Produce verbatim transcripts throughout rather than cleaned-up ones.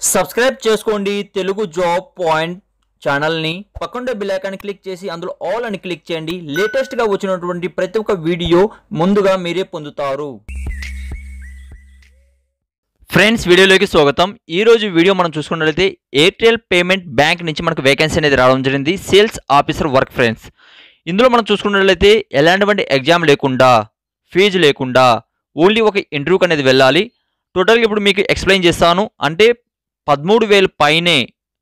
Subscribe చేసుకోండి Telugu job point channel ని పక్కన బెల్ ఐకాన్ క్లిక్ చేసి అందులో ఆల్ అని క్లిక్ చేయండి లేటెస్ట్ గా వచ్చినటువంటి ప్రతి ఒక్క వీడియో ముందుగా మీరే పొందుతారు ఫ్రెండ్స్ వీడియోలోకి స్వాగతం ఈ రోజు వీడియో మనం చూసుకున్నట్లయితే ఎయిర్టెల్ పేమెంట్ బ్యాంక్ నుంచి మనకు వేకెన్సీ అనేది రావడం జరిగింది సేల్స్ ఆఫీసర్ వర్క్ ఫ్రెండ్స్ ఇందులో మనం చూసుకున్నట్లయితే ఎలాంటి ఎగ్జామ్ లేకుండా ఫీజు లేకుండా ఓన్లీ ఒక ఇంటర్వ్యూకి అనేది వెళ్ళాలి టోటల్గా ఇప్పుడు మీకు ఎక్స్ప్లెయిన్ చేస్తాను అంటే పదమూడు వేలు పైనే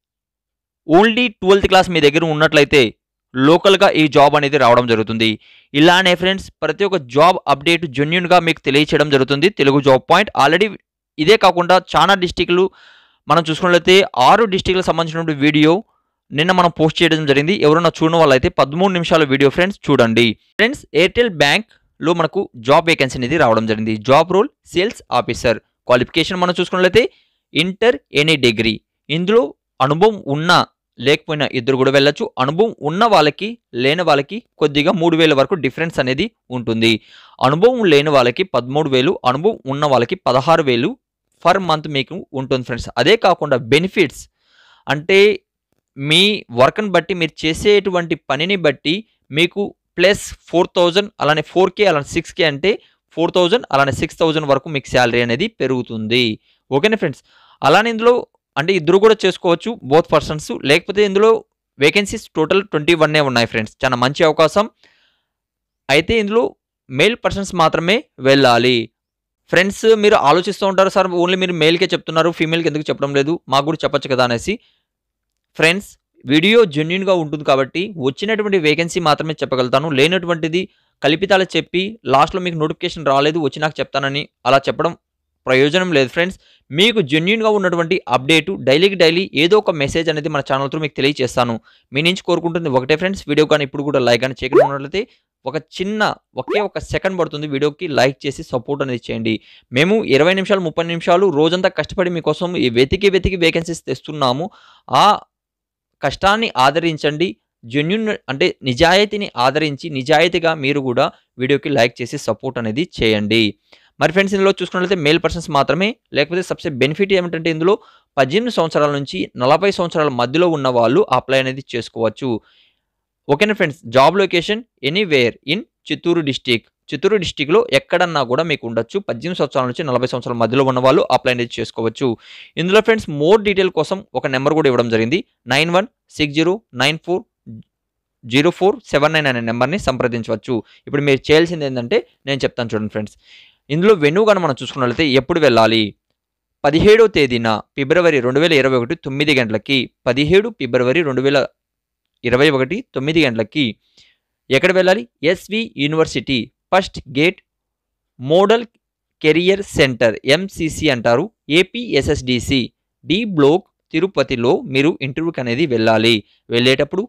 ఓన్లీ ట్వెల్త్ క్లాస్ మీ దగ్గర ఉన్నట్లయితే లోకల్గా ఈ జాబ్ అనేది రావడం జరుగుతుంది ఇలానే ఫ్రెండ్స్ ప్రతి ఒక్క జాబ్ అప్డేట్ జెన్యూన్గా మీకు తెలియచేయడం జరుగుతుంది తెలుగు జాబ్ పాయింట్ ఆల్రెడీ ఇదే కాకుండా చాలా డిస్టిక్లు మనం చూసుకున్నట్లయితే ఆరు డిస్టిక్లకు సంబంధించిన వీడియో నిన్న మనం పోస్ట్ చేయడం జరిగింది ఎవరైనా చూడడం వల్ల అయితే పదమూడు నిమిషాల వీడియో ఫ్రెండ్స్ చూడండి ఫ్రెండ్స్ ఎయిర్టెల్ బ్యాంక్లో మనకు జాబ్ వేకెన్సీ అనేది రావడం జరిగింది job role sales officer qualification మనం చూసుకున్నట్లయితే ఇంటర్ ఎనీ డిగ్రీ ఇందులో అనుభవం ఉన్న లేకపోయినా ఇద్దరు కూడా వెళ్ళొచ్చు అనుభవం ఉన్న వాళ్ళకి లేని వాళ్ళకి కొద్దిగా మూడు వేల వరకు డిఫరెన్స్ అనేది ఉంటుంది అనుభవం లేని వాళ్ళకి పదమూడు వేలు అనుభవం ఉన్న వాళ్ళకి పదహారు వేలు ఫర్ మంత్ మీకు ఉంటుంది ఫ్రెండ్స్ అదే కాకుండా బెనిఫిట్స్ అంటే మీ వర్క్ని బట్టి మీరు చేసేటువంటి పనిని బట్టి మీకు ప్లస్ ఫోర్ థౌజండ్ అలానే ఫోర్ కే అలానే సిక్స్ కే అంటే ఫోర్ థౌజండ్ అలానే సిక్స్ థౌజండ్ వరకు మీకు శాలరీ అనేది పెరుగుతుంది ఓకేనా ఫ్రెండ్స్ అలానే ఇందులో అంటే ఇద్దరు కూడా చేసుకోవచ్చు బోత్ పర్సన్స్ లేకపోతే ఇందులో వేకెన్సీస్ టోటల్ ట్వంటీ వన్నే ఉన్నాయి ఫ్రెండ్స్ చాలా మంచి అవకాశం అయితే ఇందులో మేల్ పర్సన్స్ మాత్రమే వెళ్ళాలి ఫ్రెండ్స్ మీరు ఆలోచిస్తూ ఉంటారు సార్ ఓన్లీ మీరు మేల్కే చెప్తున్నారు ఫీమేల్కి ఎందుకు చెప్పడం లేదు మాకు కూడా చెప్పచ్చు కదా అనేసి ఫ్రెండ్స్ వీడియో జెన్యూన్గా ఉంటుంది కాబట్టి వచ్చినటువంటి వేకెన్సీ మాత్రమే చెప్పగలుగుతాను లేనటువంటిది కల్పితాలు చెప్పి లాస్ట్లో మీకు నోటిఫికేషన్ రాలేదు వచ్చి నాకు చెప్తానని అలా చెప్పడం ప్రయోజనం లేదు ఫ్రెండ్స్ మీకు జెన్యూన్గా ఉన్నటువంటి అప్డేట్ డైలీకి డైలీ ఏదో ఒక మెసేజ్ అనేది మన ఛానల్ త్రూ మీకు తెలియజేస్తాను మీ నుంచి కోరుకుంటుంది ఒకటే ఫ్రెండ్స్ వీడియో కానీ ఇప్పుడు కూడా లైక్ అని చేయకుండా ఉన్నట్లయితే ఒక చిన్న ఒకే ఒక సెకండ్ పడుతుంది వీడియోకి లైక్ చేసి సపోర్ట్ అనేది చేయండి మేము ఇరవై నిమిషాలు ముప్పై నిమిషాలు రోజంతా కష్టపడి మీకోసం ఈ వెతికి వెతికి వేకెన్సీస్ తెస్తున్నాము ఆ కష్టాన్ని ఆదరించండి జెన్యూన్ అంటే నిజాయితీని ఆదరించి నిజాయితీగా మీరు కూడా వీడియోకి లైక్ చేసి సపోర్ట్ అనేది చేయండి మరి ఫ్రెండ్స్ ఇందులో చూసుకున్నట్లయితే మేల్ పర్సన్స్ మాత్రమే లేకపోతే సబ్సే బెనిఫిట్ ఏమిటంటే ఇందులో పద్దెనిమిది సంవత్సరాల నుంచి నలభై సంవత్సరాల మధ్యలో ఉన్న వాళ్ళు అప్లై అనేది చేసుకోవచ్చు ఓకేనా friends job location anywhere in Chittoor district Chittoor డిస్టిక్లో ఎక్కడన్నా కూడా మీకు ఉండొచ్చు పద్దెనిమిది సంవత్సరాల నుంచి నలభై సంవత్సరాల మధ్యలో ఉన్న వాళ్ళు అప్లై అనేది చేసుకోవచ్చు ఇందులో ఫ్రెండ్స్ మోర్ డీటెయిల్ కోసం ఒక నెంబర్ కూడా ఇవ్వడం జరిగింది nine one six zero nine four zero four seven nine అనే నెంబర్ని సంప్రదించవచ్చు ఇప్పుడు మీరు చేయాల్సింది ఏంటంటే నేను చెప్తాను చూడండి ఫ్రెండ్స్ ఇందులో వెన్యూ కానీ మనం చూసుకున్నట్లయితే ఎప్పుడు వెళ్ళాలి పదిహేడవ తేదీన ఫిబ్రవరి రెండు వేల ఇరవై ఒకటి తొమ్మిది గంటలకి పదిహేడు ఫిబ్రవరి రెండు వేల ఇరవై ఒకటి తొమ్మిది గంటలకి ఎక్కడ వెళ్ళాలి S V university first gate model career centre M C C అంటారు A P S S D C D block తిరుపతిలో మీరు ఇంటర్వ్యూకి అనేది వెళ్ళాలి వెళ్ళేటప్పుడు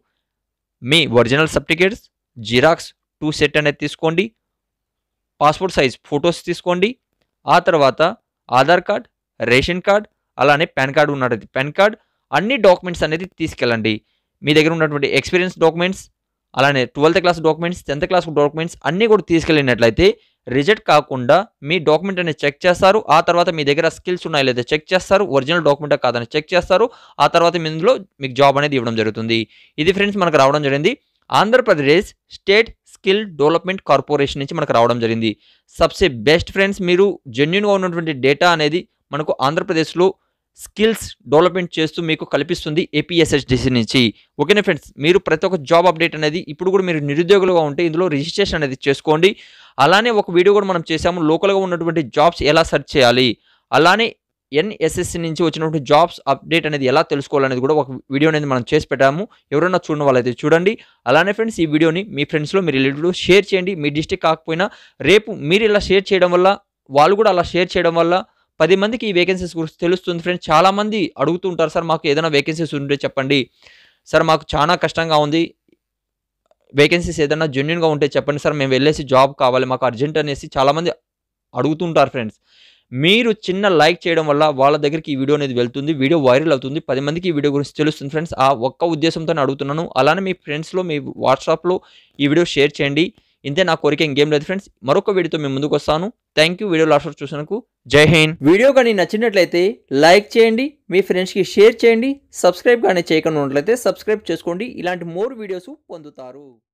మీ original certificates xerox two set అనేది తీసుకోండి పాస్పోర్ట్ సైజ్ ఫొటోస్ తీసుకోండి ఆ తర్వాత ఆధార్ కార్డ్ రేషన్ కార్డ్ అలానే పాన్ కార్డు ఉన్నది పాన్ కార్డ్ అన్ని డాక్యుమెంట్స్ అనేది తీసుకెళ్ళండి మీ దగ్గర ఉన్నటువంటి ఎక్స్పీరియన్స్ డాక్యుమెంట్స్ అలానే twelfth class documents tenth class documents అన్నీ కూడా తీసుకెళ్ళినట్లయితే రిజెక్ట్ కాకుండా మీ డాక్యుమెంట్ అనేది చెక్ చేస్తారు ఆ తర్వాత మీ దగ్గర స్కిల్స్ ఉన్నాయి లేదా చెక్ చేస్తారు ఒరిజినల్ డాక్యుమెంట్ కాదని చెక్ చేస్తారు ఆ తర్వాత మీ ఇందులో మీకు జాబ్ అనేది ఇవ్వడం జరుగుతుంది ఇది ఫ్రెండ్స్ మనకు రావడం జరిగింది Andhra Pradesh state skill development corporation నుంచి మనకు రావడం జరిగింది సబ్సే బెస్ట్ ఫ్రెండ్స్ మీరు జెన్యూన్గా ఉన్నటువంటి డేటా అనేది మనకు ఆంధ్రప్రదేశ్లో స్కిల్స్ డెవలప్మెంట్ చేస్తూ మీకు కల్పిస్తుంది A P S S D C నుంచి ఓకేనా ఫ్రెండ్స్ మీరు ప్రతి ఒక్క జాబ్ అప్డేట్ అనేది ఇప్పుడు కూడా మీరు నిరుద్యోగులుగా ఉంటే ఇందులో రిజిస్ట్రేషన్ అనేది చేసుకోండి అలానే ఒక వీడియో కూడా మనం చేసాము లోకల్గా ఉన్నటువంటి జాబ్స్ ఎలా సెర్చ్ చేయాలి అలానే ఎన్ ఎస్ ఎస్ సి నుంచి వచ్చినటువంటి జాబ్స్ అప్డేట్ అనేది ఎలా తెలుసుకోవాలనేది కూడా ఒక వీడియో అనేది మనం చేసి పెట్టాము ఎవరైనా చూడడం వాళ్ళైతే చూడండి అలానే ఫ్రెండ్స్ ఈ వీడియోని మీ ఫ్రెండ్స్లో మీరు రిలేటివ్లో షేర్ చేయండి మీ డిస్ట్రిక్ట్ కాకపోయినా రేపు మీరు ఇలా షేర్ చేయడం వల్ల వాళ్ళు కూడా అలా షేర్ చేయడం వల్ల పది మందికి ఈ వేకెన్సీస్ గురించి తెలుస్తుంది ఫ్రెండ్స్ చాలామంది అడుగుతూ ఉంటారు సార్ మాకు ఏదైనా వేకెన్సీస్ ఉంటే చెప్పండి సార్ మాకు చాలా కష్టంగా ఉంది వేకెన్సీస్ ఏదైనా జెన్యూన్గా ఉంటే చెప్పండి సార్ మేము వెళ్ళేసి జాబ్ కావాలి మాకు అర్జెంట్ అనేసి చాలామంది అడుగుతుంటారు ఫ్రెండ్స్ మీరు చిన్న లైక్ చేయడం వల్ల వాళ్ళ దగ్గరికి ఈ వీడియో అనేది వెళ్తుంది వీడియో వైరల్ అవుతుంది పది మందికి ఈ వీడియో గురించి తెలుస్తుంది ఫ్రెండ్స్ ఆ ఒక్క ఉద్దేశంతో అడుగుతున్నాను అలానే మీ ఫ్రెండ్స్లో మీ వాట్సాప్లో ఈ వీడియో షేర్ చేయండి ఇంతే నా కోరిక, ఇంకేం లేదు ఫ్రెండ్స్. మరొక వీడియోతో మేము ముందుకు వస్తాను. Thank you. వీడియో లాస్ట్ వరకు చూసినందుకు జై హింద్. వీడియో కానీ నచ్చినట్లయితే లైక్ చేయండి, మీ ఫ్రెండ్స్కి షేర్ చేయండి, సబ్స్క్రైబ్ కానీ చేయకుండా ఉన్నట్లయితే సబ్స్క్రైబ్ చేసుకోండి. ఇలాంటి మోర్ వీడియోస్ పొందుతారు.